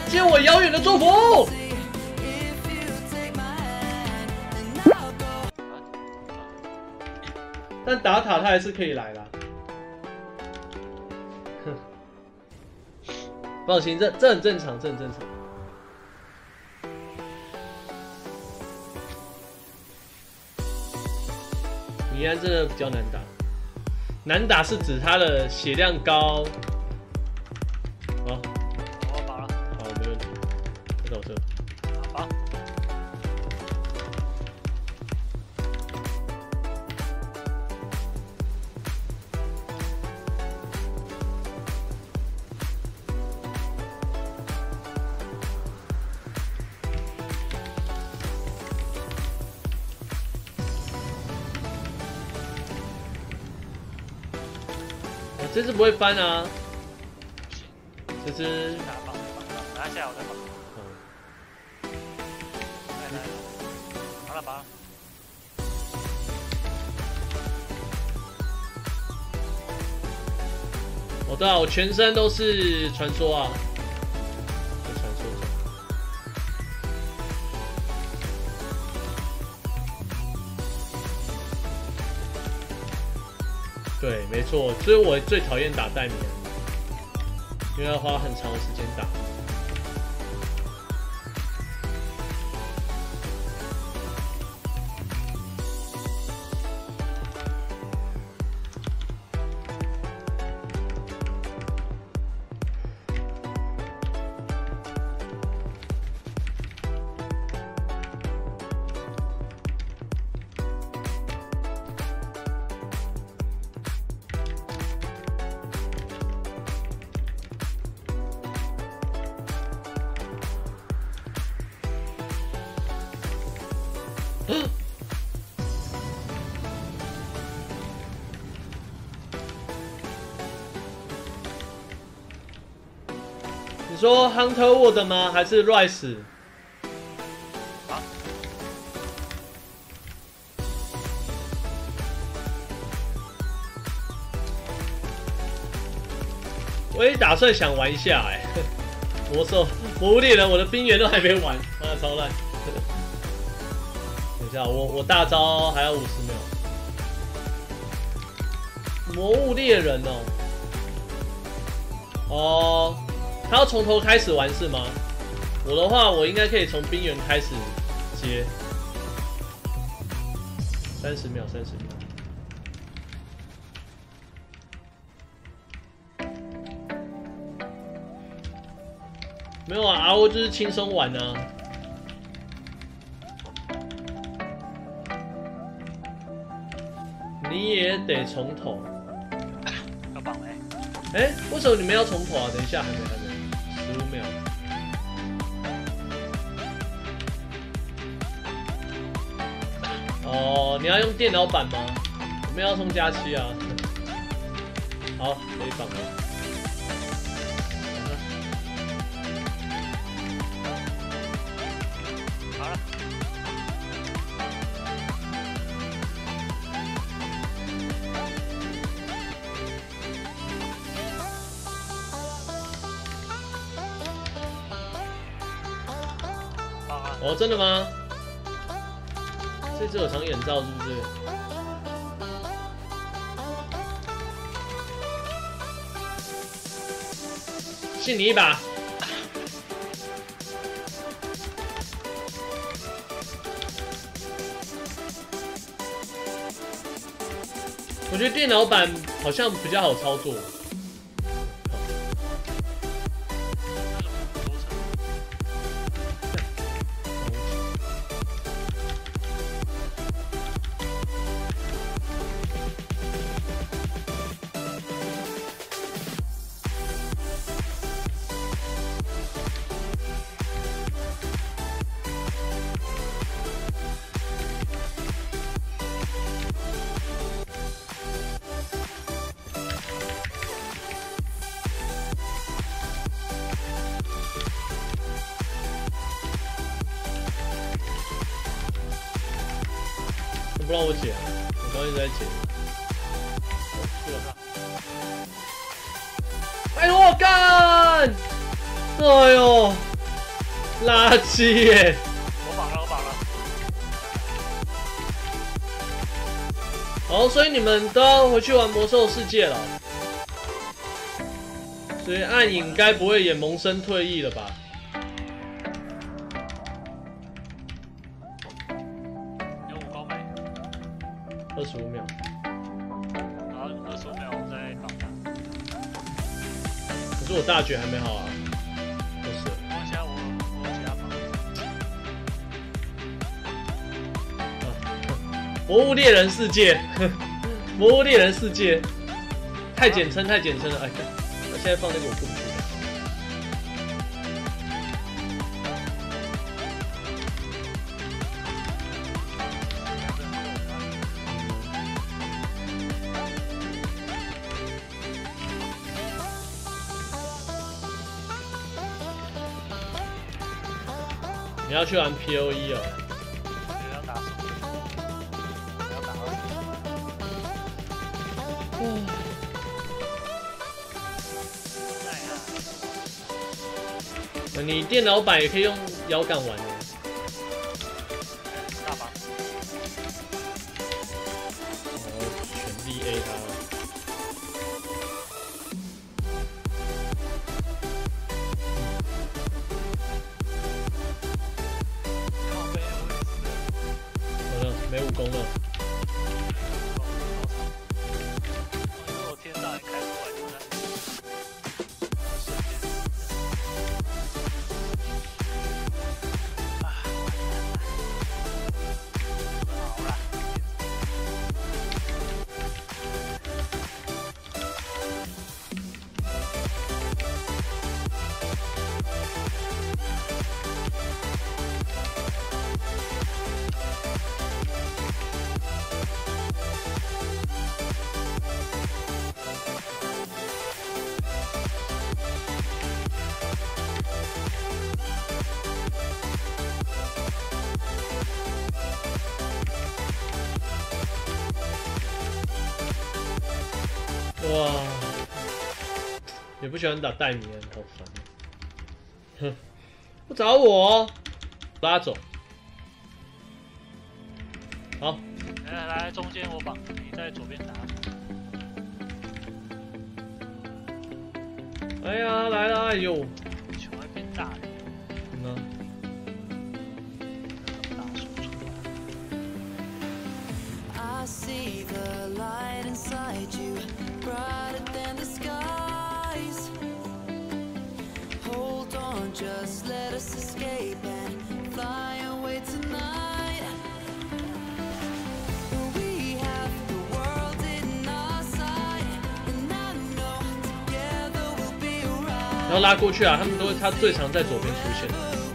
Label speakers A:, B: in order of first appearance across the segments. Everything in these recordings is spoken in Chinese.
A: 接我遥远的祝福。但打塔他还是可以来啦。放心，这很正常，这很正常。米安真的比较难打，难打是指他的血量高。好，
B: 我拔了。
A: 好，没问题。这走这。
B: 好。
A: 这只不会翻啊，这只。
B: 拿下我再绑。来，拔了拔了。
A: 哦，对啊，我全身都是传说啊，传说中。对，没错，所以我最讨厌打戴米安，因为要花很长的时间打。你说 Hunter Wood 吗？还是 Rice？
B: 啊？
A: 我也打算想玩一下哎、欸，魔物猎人，我的冰原都还没玩，啊，超烂。等一下，我大招还要50秒。魔物猎人哦，哦，他要从头开始玩是吗？我的话，我应该可以从冰原开始接。30秒，30秒。没有啊，RO就是轻松玩啊。你也得从头。
B: 要绑嘞。
A: 哎，为什么你们要从头啊？等一下，还没，15秒。哦，你要用电脑版吗？我们要冲加7啊。好，可以绑了。
B: 好了。
A: 哦，真的吗？这次有长眼罩是不是？信你一把。我觉得电脑版好像比较好操作。不让我解，我刚一直在解。拜托我干！哎呦， 垃圾耶！
B: 我绑了，我绑了。
A: 哦，所以你们都要回去玩魔兽世界了。所以暗影该不会也萌生退役了吧？
B: 有5高没
A: 25秒。
B: 然后25秒我再绑它。
A: 可是我大绝还没好啊。不是。
B: 我其他绑。
A: 魔物猎人世界，魔物猎人世界，太简称太简称了。哎，那现在放那个我过不去。你要去玩 POE 哦。
B: 要打什么？要打
A: 2。你电脑版也可以用摇杆玩的。
B: 大绑。
A: 全力 A 他。好了，没武功了。
B: 我天上也开不完，好了。
A: 哇，也不喜欢打戴米恩，好烦。哼，不找我，拉走。好，
B: 来，中间我绑，你在左边打。
A: 哎呀，来了，哎呦，
B: 球会变大的。大树出来。
C: I see the light inside you, brighter than the skies. Hold on, just let us escape and fly away tonight. We have the world in our sight, and I know together we'll be alright.
A: 然后拉过去啊，他最常在左边出现。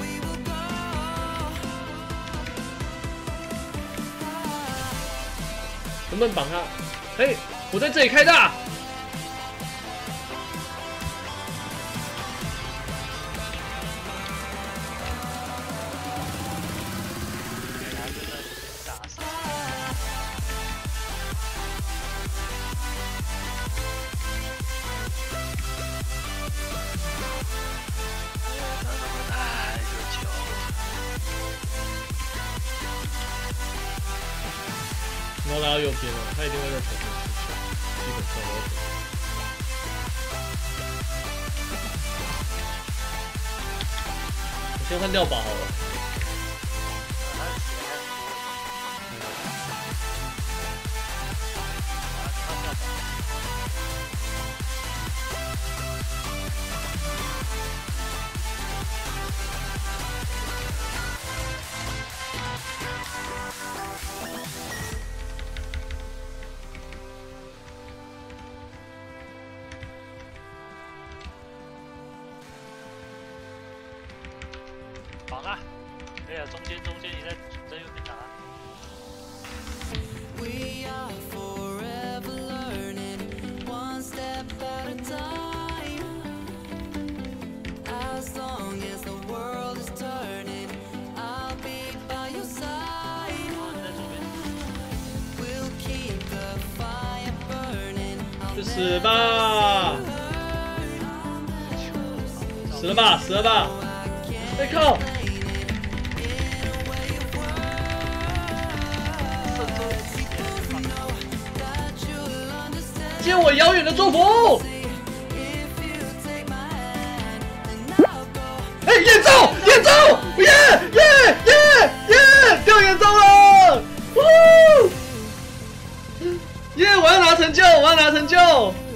A: 能不能绑他？嘿，我在这里开大。然后拉到右边了，他一定会在左边出现，基本上都会。我先换掉宝好了。
B: 绑了，对啊，中间你在右边打。
C: We are forever learning, one step at a time. As long as the world is turning, I'll be by your side. We'll keep the fire burning.
A: 去死吧！死了吧！死了吧！哎哎靠！借我遥远的祝福！哎，演奏，演奏，耶耶耶耶，掉演奏了！呜！耶，我要拿成就，我要拿成就！